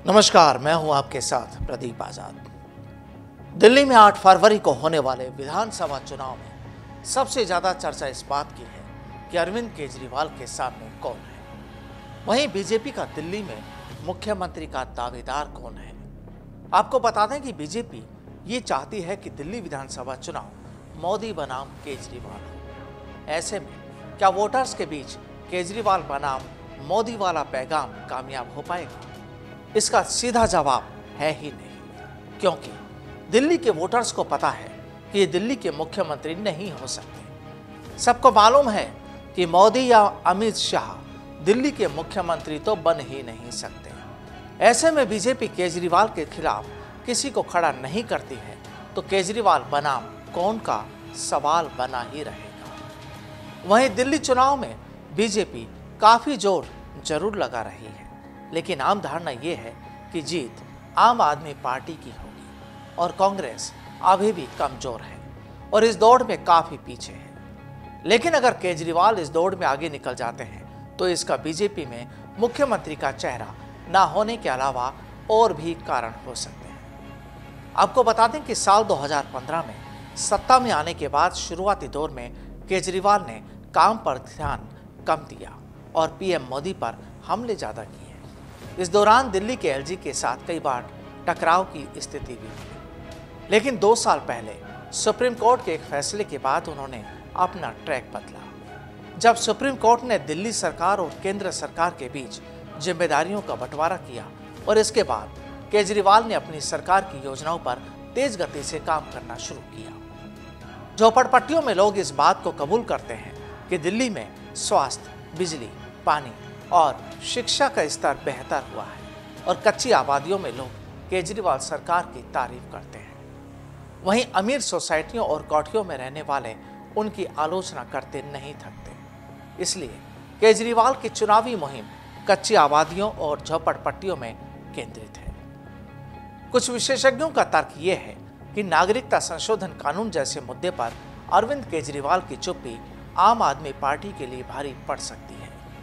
नमस्कार, मैं हूं आपके साथ प्रदीप आजाद। दिल्ली में 8 फरवरी को होने वाले विधानसभा चुनाव में सबसे ज्यादा चर्चा इस बात की है कि अरविंद केजरीवाल के सामने कौन है। वहीं बीजेपी का दिल्ली में मुख्यमंत्री का दावेदार कौन है। आपको बता दें कि बीजेपी ये चाहती है कि दिल्ली विधानसभा चुनाव मोदी बनाम केजरीवाल हो। ऐसे में क्या वोटर्स के बीच केजरीवाल बनाम मोदी वाला पैगाम कामयाब हो पाएगा? इसका सीधा जवाब है ही नहीं, क्योंकि दिल्ली के वोटर्स को पता है कि ये दिल्ली के मुख्यमंत्री नहीं हो सकते। सबको मालूम है कि मोदी या अमित शाह दिल्ली के मुख्यमंत्री तो बन ही नहीं सकते। ऐसे में बीजेपी केजरीवाल के खिलाफ किसी को खड़ा नहीं करती है तो केजरीवाल बनाम कौन का सवाल बना ही रहेगा। वहीं दिल्ली चुनाव में बीजेपी काफी जोर जरूर लगा रही है, लेकिन आम धारणा यह है कि जीत आम आदमी पार्टी की होगी और कांग्रेस अभी भी कमजोर है और इस दौड़ में काफी पीछे है। लेकिन अगर केजरीवाल इस दौड़ में आगे निकल जाते हैं तो इसका बीजेपी में मुख्यमंत्री का चेहरा ना होने के अलावा और भी कारण हो सकते हैं। आपको बता दें कि साल 2015 में सत्ता में आने के बाद शुरुआती दौर में केजरीवाल ने काम पर ध्यान कम दिया और पीएम मोदी पर हमले ज्यादा किए। इस दौरान दिल्ली के एलजी के साथ कई बार टकराव की स्थिति भी हुई, लेकिन 2 साल पहले सुप्रीम कोर्ट के एक फैसले के बाद उन्होंने अपना ट्रैक बदला। जब सुप्रीम कोर्ट ने दिल्ली सरकार और केंद्र सरकार के बीच जिम्मेदारियों का बंटवारा किया और इसके बाद केजरीवाल ने अपनी सरकार की योजनाओं पर तेज गति से काम करना शुरू किया। झोपड़पट्टियों में लोग इस बात को कबूल करते हैं कि दिल्ली में स्वास्थ्य, बिजली, पानी और शिक्षा का स्तर बेहतर हुआ है और कच्ची आबादियों में लोग केजरीवाल सरकार की तारीफ करते हैं। वहीं अमीर सोसाइटियों और कोठियों में रहने वाले उनकी आलोचना करते नहीं थकते। इसलिए केजरीवाल की चुनावी मुहिम कच्ची आबादियों और झोपड़पट्टियों में केंद्रित है। कुछ विशेषज्ञों का तर्क यह है कि नागरिकता संशोधन कानून जैसे मुद्दे पर अरविंद केजरीवाल की चुप्पी आम आदमी पार्टी के लिए भारी पड़ सकती है।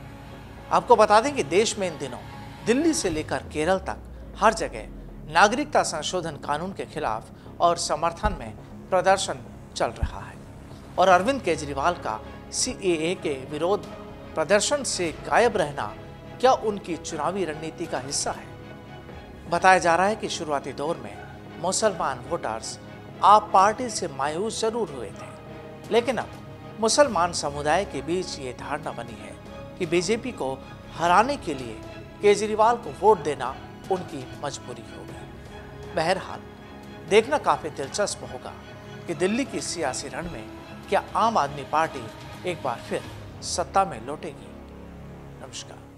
आपको बता दें कि देश में इन दिनों दिल्ली से लेकर केरल तक हर जगह नागरिकता संशोधन कानून के खिलाफ और समर्थन में प्रदर्शन चल रहा है और अरविंद केजरीवाल का सीएए के विरोध प्रदर्शन से गायब रहना क्या उनकी चुनावी रणनीति का हिस्सा है? बताया जा रहा है कि शुरुआती दौर में मुसलमान वोटर्स आप पार्टी से मायूस जरूर हुए थे, लेकिन अब मुसलमान समुदाय के बीच ये धारणा बनी है कि बीजेपी को हराने के लिए केजरीवाल को वोट देना उनकी मजबूरी होगी। बहरहाल देखना काफी दिलचस्प होगा कि दिल्ली की सियासी रण में क्या आम आदमी पार्टी एक बार फिर सत्ता में लौटेगी। नमस्कार।